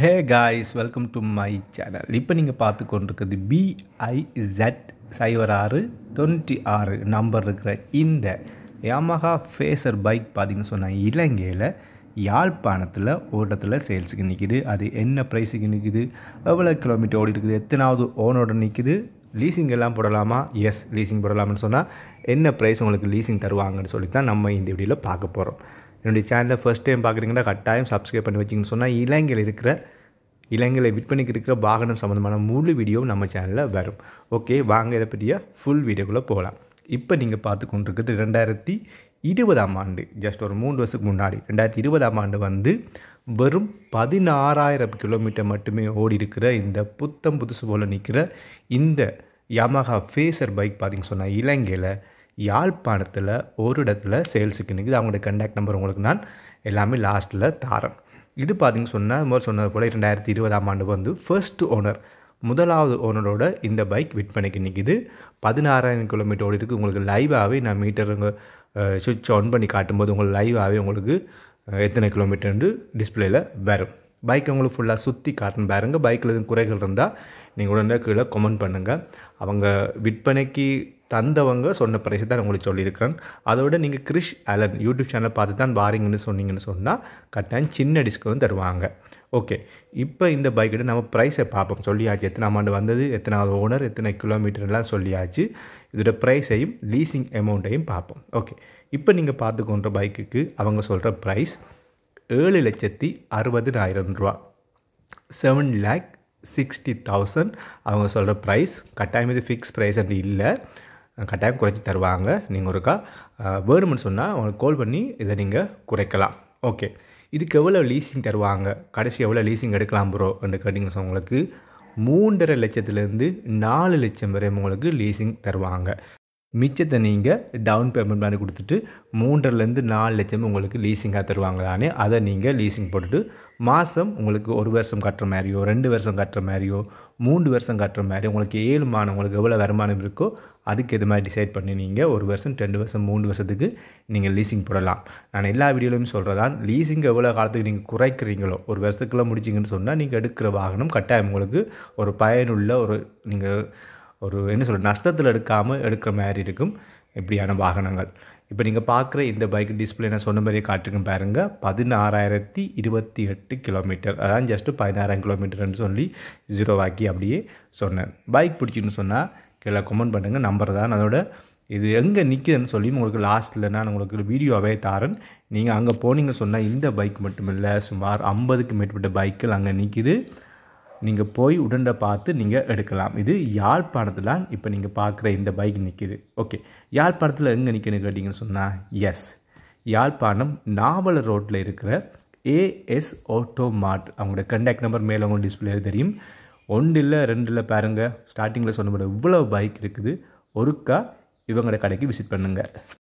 Hey guys, welcome to my channel. இப்போ நீங்கள் பார்த்து கொண்டிருக்கிறது BIZ0696 நம்பர் இருக்கிற இந்த Yamaha Fazer பைக் பார்த்தீங்கன்னு சொன்னால் இலங்கையில் யாழ்ப்பாணத்தில் ஒரு இடத்துல சேல்ஸுக்கு நிற்கிது. அது என்ன ப்ரைஸுக்கு நிற்கிது, எவ்வளோ கிலோமீட்டர் ஓடி இருக்குது, எத்தனாவது ஓனோட நிற்கிது, லீசிங் எல்லாம் போடலாமா? எஸ், லீசிங் போடலாம்னு சொன்னால் என்ன ப்ரைஸ் உங்களுக்கு லீசிங் தருவாங்கன்னு சொல்லி தான் நம்ம இந்த வீடியோவில் பார்க்க போகிறோம். என்னுடைய சேனலை ஃபஸ்ட் டைம் பார்க்குறீங்கன்னா கட்டாயம் சப்ஸ்கிரைப் பண்ணி வச்சிங்கன்னு சொன்னால் இலங்கையில் விற்பனைக்கு இருக்கிற வாகனம் சம்மந்தமான முழு வீடியோவும் நம்ம சேனலில் வரும். ஓகே, வாங்க இதை பற்றிய ஃபுல் வீடியோக்குள்ளே போகலாம். இப்போ நீங்கள் பார்த்து கொண்டிருக்கிறது 2020 ஆண்டு, ஜஸ்ட் ஒரு 3 வருஷத்துக்கு முன்னாடி 2020 வந்து வெறும் 16,000 கிலோமீட்டர் மட்டுமே ஓடி இருக்கிற இந்த புதுசு போல் நிற்கிற இந்த Yamaha Fazer பைக் பார்த்திங்க சொன்னால் இலங்கையில் யாழ்ப்பாணத்தில் ஒரு இடத்துல சேல்ஸுக்கு நிற்குது. அவங்களோட கண்டாக்ட் நம்பர் உங்களுக்கு நான் எல்லாமே லாஸ்ட்டில் தாரேன். இது பார்த்திங்க சொன்னால் முதல் சொன்னது போல் 2020 ஆண்டு வந்து ஃபர்ஸ்ட் ஓனர், முதலாவது ஓனரோட இந்த பைக் விற்பனைக்கு நிற்கிது. 16,000 கிலோமீட்டர் ஓடி இருக்குது. உங்களுக்கு லைவாகவே நான் மீட்டருங்க சுவிட்ச் ஆன் பண்ணி காட்டும்போது உங்களுக்கு லைவாகவே உங்களுக்கு எத்தனை கிலோமீட்டர்னு டிஸ்பிளேயில் வரும். பைக்கை உங்களுக்கு ஃபுல்லாக சுற்றி காட்டணும் பாருங்க. பைக்கில் எதுவும் குறைகள் இருந்தால் நீங்கள் உடனே கீழே கமெண்ட் பண்ணுங்கள். அவங்க விற்பனைக்கு தந்தவங்க சொன்ன ப்ரைஸை தான் உங்களுக்கு சொல்லியிருக்கிறேன். அதோட நீங்கள் கிறிஷ் அலன் யூடியூப் சேனலை பார்த்து தான் வாரீங்கன்னு சொன்னீங்கன்னு சொன்னால் கட்டாயம் சின்ன டிஸ்கவுண்ட் தருவாங்க. ஓகே, இப்போ இந்த பைக்கிட்ட நம்ம ப்ரைஸை பார்ப்போம். சொல்லியாச்சு எத்தனாம் ஆண்டு வந்தது, எத்தனாவது ஓனர், எத்தனை கிலோமீட்டர்லாம் சொல்லியாச்சு. இதோட ப்ரைஸையும் லீசிங் அமௌண்ட்டையும் பார்ப்போம். ஓகே, இப்போ நீங்கள் பார்த்து கொண்ட பைக்குக்கு அவங்க சொல்கிற ப்ரைஸ் 7,60,000 ரூபா, 7,60,000 அவங்க சொல்கிற ப்ரைஸ். கட்டாயம் இது ஃபிக்ஸ் ப்ரைஸ் அப்படி இல்லை, கட்டாயம் குறைச்சி தருவாங்க. நீங்கள் ஒருக்கா வேணும்னு சொன்னால் உங்களுக்கு கால் பண்ணி இதை நீங்கள் குறைக்கலாம். ஓகே, இதுக்கு எவ்வளோ லீசிங் தருவாங்க, கடைசி எவ்வளோ லீசிங் எடுக்கலாம் ப்ரோ என்று கேட்டிங்கன்னா உங்களுக்கு 3,50,000 லட்சத்துலேருந்து 4 லட்சம் வரை உங்களுக்கு லீசிங் தருவாங்க. மிச்சத்தை நீங்கள் டவுன் பேமெண்ட் பண்ணி கொடுத்துட்டு 3,000,000லேருந்து 4 லட்சம் உங்களுக்கு லீசிங்காக தருவாங்க தானே. அதை நீங்கள் லீசிங் போட்டுட்டு மாதம் உங்களுக்கு 1 வருஷம் கட்டுற மாதிரியோ, 2 வருஷம் கட்டுற மாதிரியோ, 3 வருஷம் கட்டுற மாதிரி உங்களுக்கு 7 மாதம் உங்களுக்கு எவ்வளோ வருமானம் இருக்கோ அதுக்கு இது மாதிரி டிசைட் பண்ணி நீங்கள் 1 வருஷம், 2 வருஷம், 3 வருஷத்துக்கு நீங்கள் லீசிங் போடலாம். நான் எல்லா வீடியோலையும் சொல்கிறதான், லீசிங் எவ்வளோ காலத்துக்கு நீங்கள் குறைக்கிறீங்களோ 1 வருஷத்துக்குள்ளே முடிச்சிங்கன்னு சொன்னால் நீங்கள் எடுக்கிற வாகனம் கட்டாயம் உங்களுக்கு ஒரு பயனுள்ள நீங்கள் என்ன சொல்கிற நஷ்டத்தில் எடுக்கிற மாதிரி இருக்கும் இப்படியான வாகனங்கள். இப்போ நீங்கள் பார்க்குற இந்த பைக் டிஸ்பிளே நான் சொன்ன மாதிரியே காட்டுங்க பாருங்கள். 16,028 கிலோமீட்டர், அதான் ஜஸ்ட்டு 16,000 கிலோமீட்டர்னு சொல்லி 0 ஆக்கி அப்படியே சொன்னேன். பைக் பிடிச்சின்னு சொன்னால் கீழே கமெண்ட் பண்ணுங்கள், நம்பர் தான். அதோட இது எங்கே நிற்குதுன்னு சொல்லி உங்களுக்கு லாஸ்ட்டில் நான் உங்களுக்கு வீடியோவே தாரேன். நீங்கள் அங்கே போனீங்கன்னு சொன்னால் இந்த பைக் மட்டும் இல்லை, சுமார் 50க்கு மேற்பட்ட பைக்கில் அங்கே நிற்கிது. நீங்கள் போய் உடனே பார்த்து நீங்கள் எடுக்கலாம். இது யாழ்ப்பாணத்தில் இப்போ நீங்கள் பார்க்குற இந்த பைக் நிற்கிது. ஓகே, யாழ்ப்பாணத்தில் எங்கே நிற்குன்னு கேட்டிங்கன்னு சொன்னால் எஸ், யாழ்ப்பாணம் நாவல ரோட்டில் இருக்கிற AS ஆட்டோ மார்ட். அவங்களோட கண்டாக்ட் நம்பர் மேலே அவங்க டிஸ்பிளே தெரியும். 1 இல்லை 2 இல்லை பாருங்கள், ஸ்டார்டிங்கில் சொன்ன இவ்வளோ பைக் இருக்குது. ஒருக்கா இவங்களோட கடைக்கு விசிட் பண்ணுங்கள்.